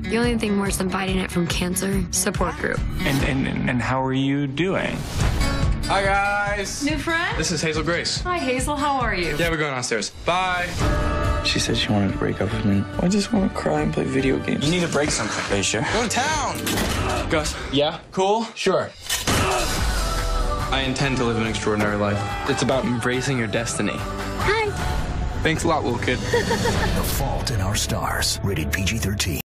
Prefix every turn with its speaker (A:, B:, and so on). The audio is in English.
A: The only thing worse than fighting it from cancer, support group.
B: And how are you doing?
C: Hi, guys.
D: New friend?
C: This is Hazel Grace.
D: Hi, Hazel. How are you?
C: Yeah, we're going downstairs. Bye.
B: She said she wanted to break up with me. I just want to cry and play video games.
C: You need to break something.
B: Are you sure?
C: Go to town. Gus.
B: Yeah?
C: Cool?
B: Sure.
C: I intend to live an extraordinary life. It's about embracing your destiny.
A: Hi.
C: Thanks a lot, little kid.
E: The Fault in Our Stars. Rated PG-13.